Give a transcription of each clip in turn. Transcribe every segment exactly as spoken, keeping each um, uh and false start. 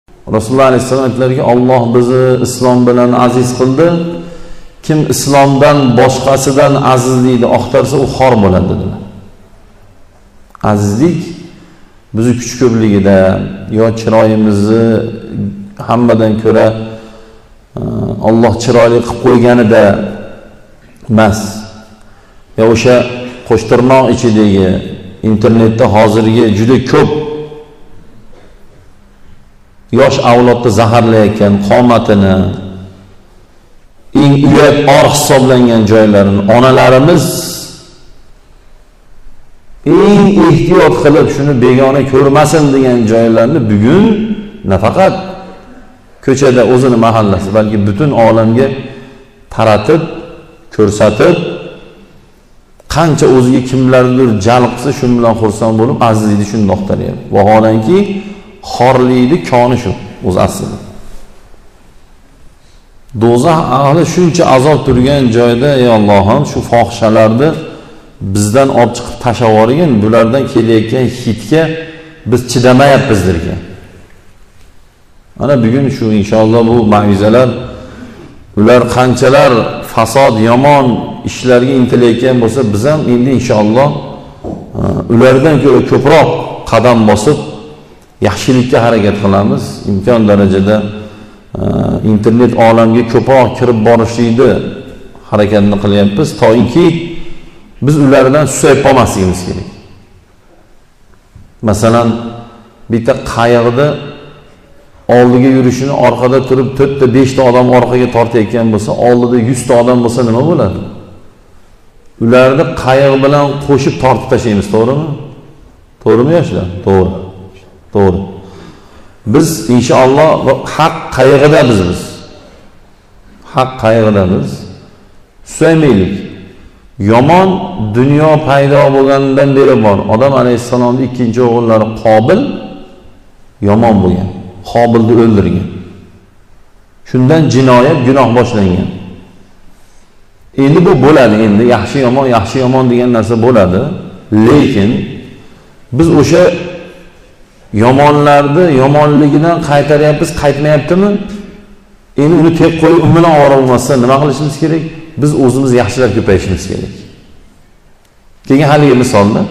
Rasululloh alayhisalom aytdilarki, Alloh bizni islom bilan aziz qildi. Kim islomdan boshqasidan azizlikni oqtarsa, u xor bo'ladi dedilar. Azizlik bizni kuch ko'pligida yo chiroyimizni hammadan ko'ra Alloh chiroyli qilib qo'yganida emas. Ya o'sha qo'shtirnoq ichidagi internetda hozirgi juda ko'p yosh avlodni zaharlayotgan qomatini, eng uyat or hisoblangan joylarini onalarimiz eng ehtiyot qilib shuni begona ko'rmasin degan joylarni bugun nafaqat ko'chada o'zini mahallasi, balki butun olamga taratib, ko'rsatib, qancha o'ziga kimlardir jalb qilsa shu bilan xursand bo'lib azizlikni shunday oqtaryapti. Vaholanki xorlikni koni shu o'z aslida. Do'zax ahli shuncha azob turgan joyda, ey Allohim, shu fohishalarni bizdan olib chiqib tashlab yuborgin, bulardan kelayotgan hidga biz chidamayapmizdirki. Mana bugun shu inshaalloh bu ma'vizalar ular qanchalar fasod, yomon ishlarga intilayotgan bo'lsa, biz ham endi inshaalloh ulardan ko'ra ko'proq qadam bosib yaxshilikka harakat qilamiz. Imkon darajada internet olamiga ko'proq kirib borishlikni harakatini qilyapmiz, to'yki biz ulardan susayib qolmasligimiz kerak. Masalan, bitta qayiqda oldiga yurishini orqada turib to'rt ta besh ta odam orqaga tortayotgan bo'lsa, oldida yuz ta odam bo'lsa nima bo'ladi? Ularni qayiq bilan qo'shib tortib tashlaymiz, to'g'rimi? To'g'rimi yoshlar? To'g'ri. To'g'ri. Biz inshaalloh haq qayg'ida biz biz. Haq qayg'ida biz. Susaymaylik. Yomon dunyo paydo bo'lgandan beri bor. Odam alayhissalomning ikkinchi o'g'illari Qobil yomon bo'lgan. Qobilni o'ldirgan. Shundan jinoyat, gunoh boshlangan. Endi bu bo'ladi, endi yaxshi yomon, yaxshi yomon degan narsa bo'ladi. Lekin biz o'sha yomonlarni yomonligidan qaytaryapmiz, qaytmayaptimi? Endi uni tek qo'yib u bilan ovora bo'lmasa nima qilishimiz kerak? Biz o'zimiz yaxshilar ko'payishimiz kerak. Keyin haligi misolda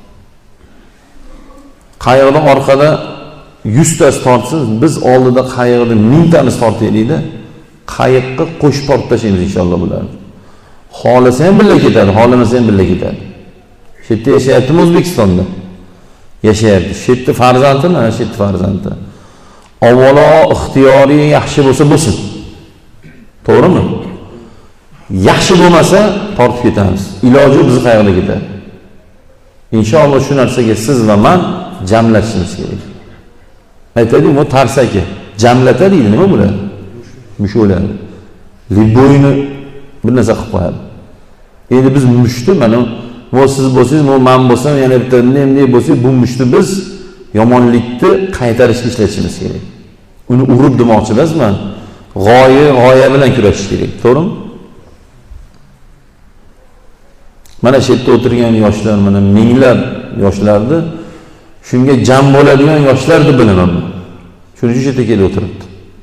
qayiqning orqada yuz tasi tortsin, biz oldida qayiqni ming tani tortaylikda, qayiqqa qo'shib tortib tashlaymiz inshaalloh bularni. Xohlasa ham birga ketadi, xohlamasa ham birga ketadi. Shu yerda yashayaptimi O'zbekistonda? Yashayapti. Shu yerda farzandimi? Mana shu yerda farzandi. Avvalo ixtiyoriy yaxshi bo'lsa bo'lsin. To'g'rimi? Yaxshi bo'lmasa tortib ketamiz. Iloji bizni qayoqda ketadi. Inshaalloh shu narsaga siz va men jamlashimiz kerak. Aytaylik, bu tarsaki. Jamlata deydi, nima bo'ladi? Musho'ladi. Liboyni bir narsa qilib qo'yadi. Endi biz mushti, mana bu siz bo'lsangiz, bu men bo'lsam, yana bitta nima bo'lsa, bu mushti biz yomonlikni qaytarishga ishlatishimiz kerak. Uni urib demoqchi emasman. G'oya, g'oya bilan kurashish kerak, to'g'rimi? Mana shu yerda o'tirgan yoshlar, mana minglab yoshlarni shunga jam bo'ladigan yoshlarni bilaman. Shuning uchun yerda kelib o'tiribdi.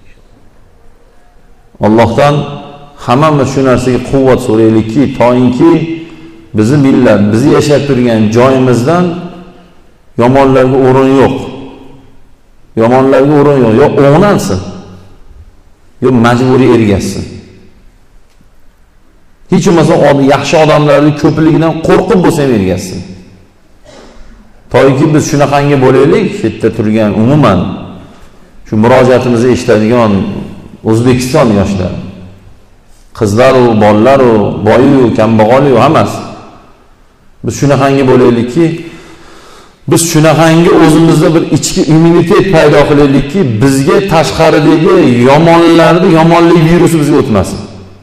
Allohdan hammamiz shu narsaga quvvat so'raylikki, to'yinki bizni millat, bizni yashab turgan joyimizdan yomonlarga o'rin yo'q. Yomonlarga o'rin yo'q. Yo o'g'lansin, yo majburiy ergashsin. Hech bo'lmasa yaxshi odamlarning ko'pligidan qo'rqib bo'lsa ham ergashsin. To'yki biz shunaqangi bo'laylik, shu yerda turgan umuman shu murojaatimizni eshitadigan O'zbekiston yoshlari, qizlar va bolalar, boyi va kambag'al va hammasi. Biz shunaqangi bo'laylikki, biz shunaqangi o'zimizda bir ichki immunitet paydo qilaylikki, bizga tashqaridagi yomonlarni, yomonlik virusi bizga o'tmasin.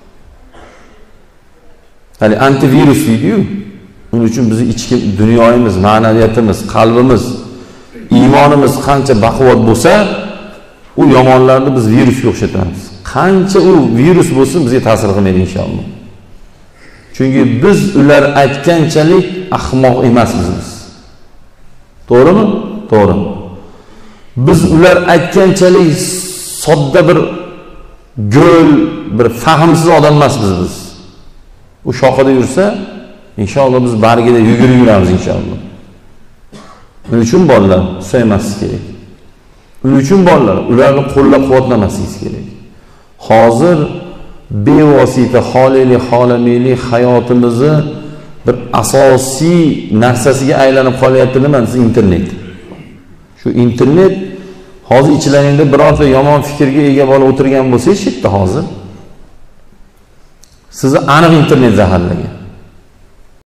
Ya'ni antivirus deydi-yu. Uning uchun bizning ichki dunyoyimiz, ma'naviyatimiz, qalbimiz, iymonimiz qancha baquvvat bo'lsa, u yomonlarni biz virusga o'xshatamiz. Qancha u virus bo'lsin, bizga ta'sir qilmaydi inshaalloh. Chunki biz ular aytganchalik ahmoq emasmiz biz. To'g'rimi? To'g'ri. biz ular aytganchalik sodda bir go'l, bir fahmsiz odam emasmiz biz. U shoxida yursa, inshaalloh biz bargida yugurib yuramiz inshaalloh. Uning uchun bolalar so'ymaslik kerak. Uning uchun bolalar ularni qo'llab-quvvatlamaslik kerak. Hozir bevosita xolili xolamili hayotimizni bir asosiy narsasiga aylanib qolyapti nima? Internet. Shu internet hozir ichlaringda birorta yomon fikrga ega bo'lib o'tirgan bo'lsangiz, yerda hozir sizni aniq internet zaharlagan.